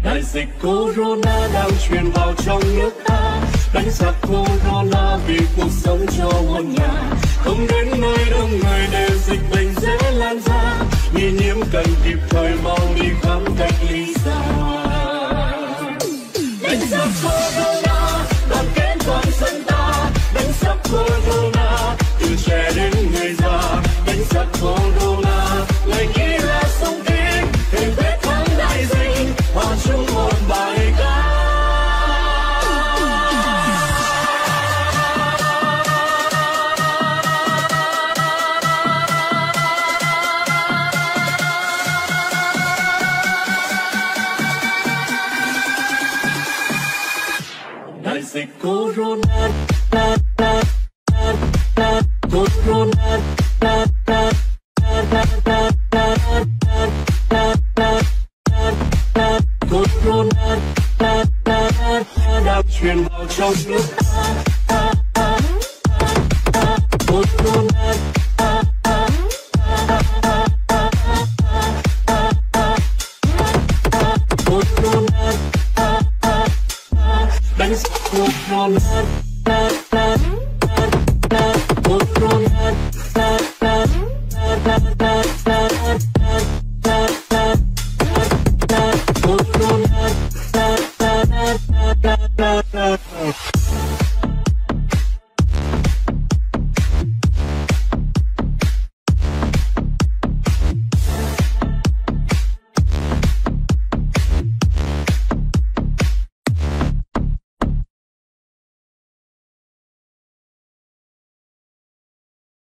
Đại dịch Corona đang truyền vào trong nước ta, đánh giặc Corona vì cuộc sống cho muôn nhà. Không đến nơi đông người để dịch bệnh dễ lan ra, nghi nhiễm cần kịp thời mau đi khám cách ly ra. Đánh giặc Corona, đoàn kết toàn dân ta, đánh giặc Corona, từ trẻ đến người già. Đánh giặc Corona, ngày nghĩ là sống kính, thêm quyết thắng đại dịch, hòa chung một bài ca. Đại dịch Corona, Corona, Corona đang truyền vào trong nước ta. Corona, Corona đánh giặc Corona, Corona.